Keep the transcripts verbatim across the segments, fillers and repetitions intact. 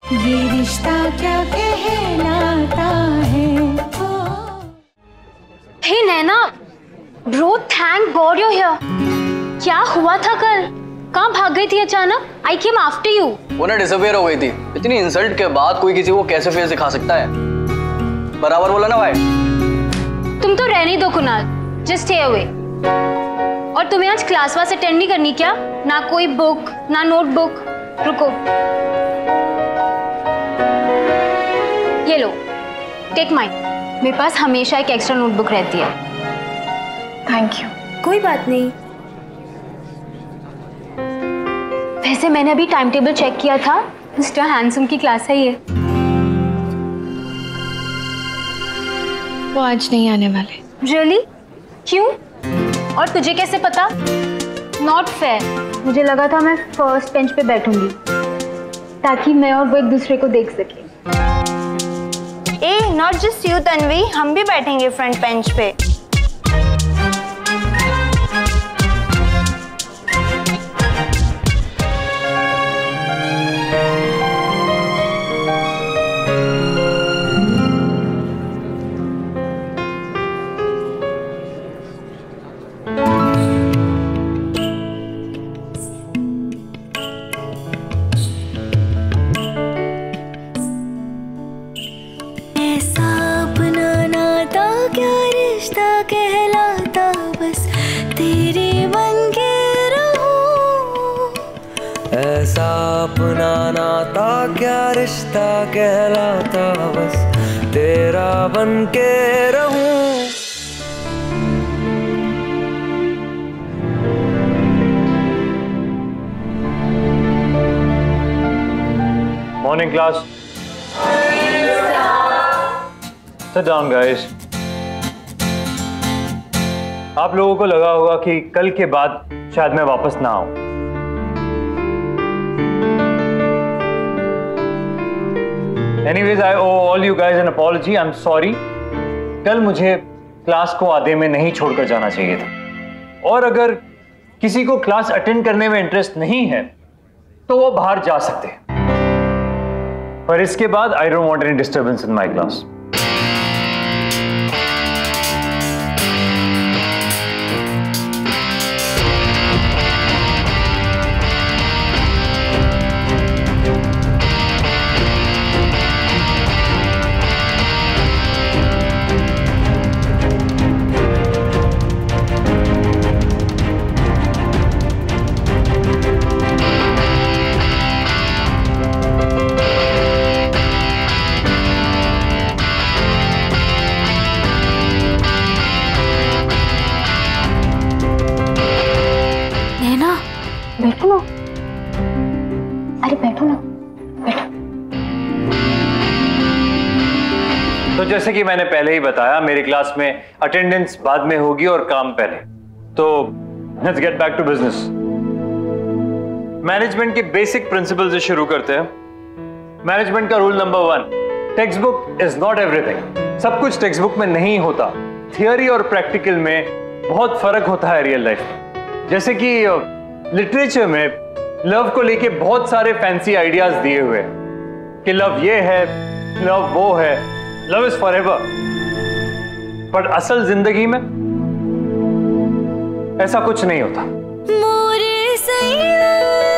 ये रिश्ता क्या कहलाता है। Hey Naina, bro thank God you here. क्या हुआ था कल? कहाँ भाग गई थी अचानक? I came after you. वो ना डिसअपियर हो गई थी। इतनी इंसल्ट के बाद कोई किसी को कैसे फेस दिखा सकता है? बराबर बोला ना भाई। तुम तो रहने दो कुणाल, जस्ट स्टे अवे। और तुम्हें आज क्लास वास अटेंड नहीं करनी क्या? ना कोई बुक ना नोटबुक। रुको, ये लो, टेक माइन। मेरे पास हमेशा एक एक्स्ट्रा नोटबुक रहती है। Thank you. कोई बात नहीं। वैसे मैंने अभी टाइम टेबल चेक किया था, मिस्टर हैंडसम की क्लास है ये। वो आज नहीं आने वाले। रियली? क्यों? और तुझे कैसे पता? Not fair. मुझे लगा था मैं फर्स्ट बेंच पे बैठूंगी ताकि मैं और वो एक दूसरे को देख सके। Eh, not just you Tanvi, हम भी बैठेंगे फ्रंट बेंच पे। ऐसा अपना नाता क्या रिश्ता कहलाता, बस तेरा बन के रहूं। Morning class. Sit down guys. आप लोगों को लगा होगा कि कल के बाद शायद मैं वापस ना आऊं। Anyways, I owe all you guys an apology. I'm sorry. कल मुझे क्लास को आधे में नहीं छोड़कर जाना चाहिए था। और अगर किसी को क्लास अटेंड करने में इंटरेस्ट नहीं है तो वो बाहर जा सकते हैं। पर इसके बाद I don't want any disturbance in my class. बैठो ना। अरे बैठो ना, बैठो। तो जैसे कि मैंने पहले ही बताया, मेरी क्लास में अटेंडेंस बाद में होगी और काम पहले। तो let's get back to business. Management के बेसिक प्रिंसिपल से शुरू करते हैं। मैनेजमेंट का rule number one, text book is not everything. सब कुछ टेक्स्ट बुक में नहीं होता। थियोरी और प्रैक्टिकल में बहुत फर्क होता है रियल लाइफ में। जैसे कि लिटरेचर में लव को लेके बहुत सारे फैंसी आइडियाज दिए हुए कि लव ये है, लव वो है, लव इज फॉरएवर। पर असल जिंदगी में ऐसा कुछ नहीं होता। मोरे सैया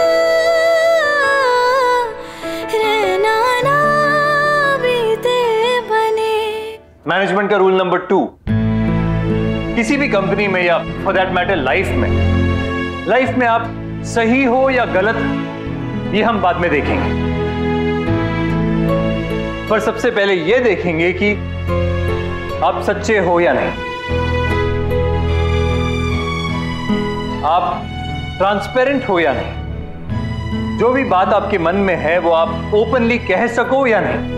रहना ना बीते बने। मैनेजमेंट का रूल नंबर टू, किसी भी कंपनी में या फॉर दैट मैटर लाइफ में लाइफ में आप सही हो या गलत, ये हम बाद में देखेंगे। पर सबसे पहले ये देखेंगे कि आप सच्चे हो या नहीं, आप ट्रांसपेरेंट हो या नहीं, जो भी बात आपके मन में है वो आप ओपनली कह सको या नहीं।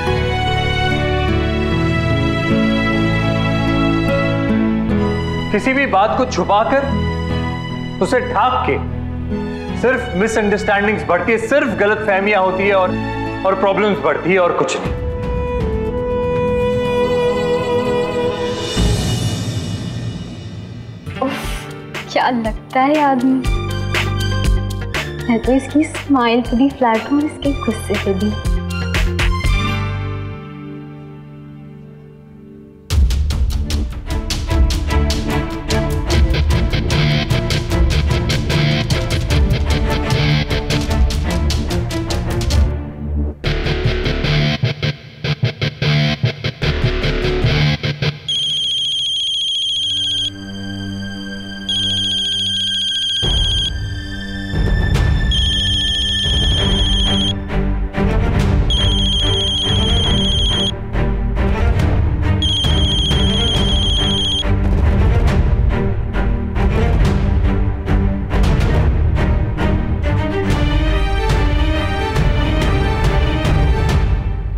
किसी भी बात को छुपाकर, उसे ढाक के सिर्फ मिसअंडरस्टैंडिंग्स बढ़ती है, सिर्फ गलतफहमियां होती है और और प्रॉब्लम्स बढ़ती है और कुछ नहीं। क्या लगता है आदमी, मैं तो इसकी स्माइल पे भी फ्लैट हूँ और इसके गुस्से पे भी।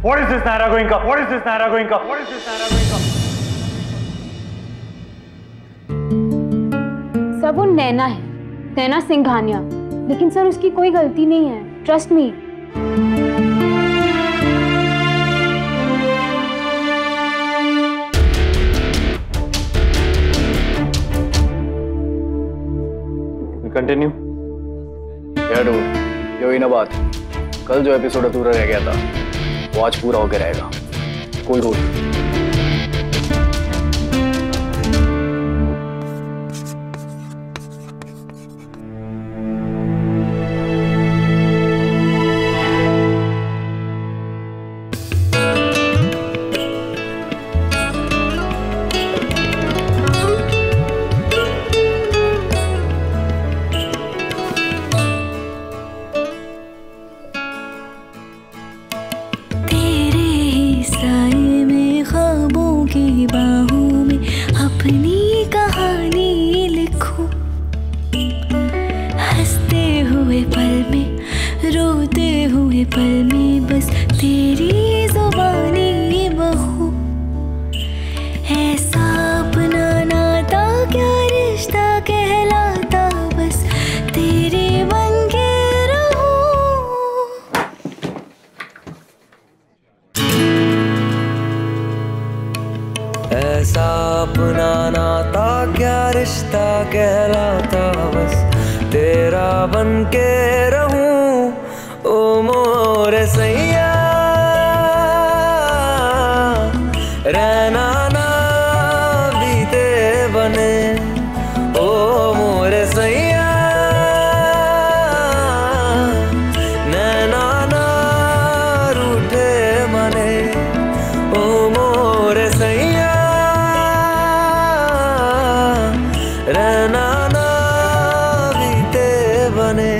What is this Naira Goenka? What is this Naira Goenka? What is this Naira Goenka? Sir वो नैना है, नैना सिंघानिया, लेकिन सर उसकी कोई गलती नहीं है, ट्रस्ट मी। कंटिन्यू। क्या डूड, ये हुई ना बात। कल जो एपिसोड अधूरा रह गया था वो आज पूरा होकर रहेगा। Cool cool. ऐसा अपना नाता क्या रिश्ता कहलाता, बस तेरा बन के रहूं ओ मोरे सैया, रहना ना बीते बने ओ मोरे सैया, नैना ना रूठे मने ओ मोरे सैया, रहना ना बीते बने।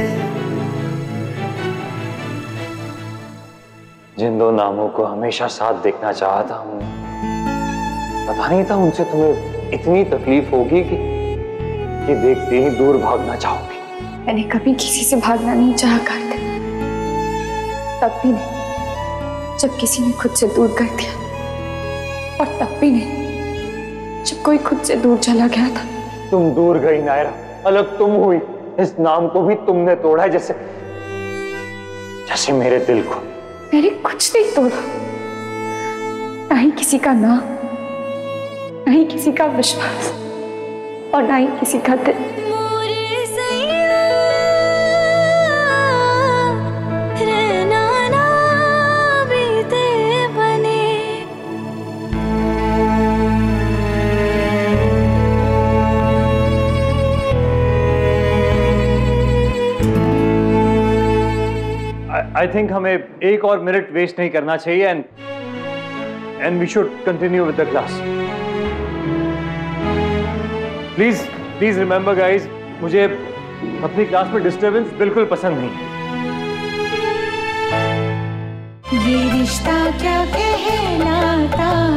जिन दो नामों को हमेशा साथ देखना चाहा था हमने, पता नहीं था उनसे तुम्हें इतनी तकलीफ होगी कि कि देखते ही दूर भागना चाहोगी। मैंने कभी किसी से भागना नहीं चाहा कार्तिक, तब भी नहीं जब किसी ने खुद से दूर कर दिया, और तब भी नहीं जब कोई खुद से दूर चला गया था। तुम दूर गई नायरा, अलग तुम हुई, इस नाम को भी तुमने तोड़ा जैसे जैसे मेरे दिल को। मैंने कुछ नहीं तोड़ा, ना ही किसी का नाम, ना ही किसी का विश्वास, और ना ही किसी का दिल। मोरे सैया रहना ना बीते बने। आई थिंक हमें एक और मिनट वेस्ट नहीं करना चाहिए, and and we should continue with the class. Please please remember guys, मुझे अपनी क्लास में डिस्टर्बेंस बिल्कुल पसंद नहीं। ये रिश्ता क्या कहलाता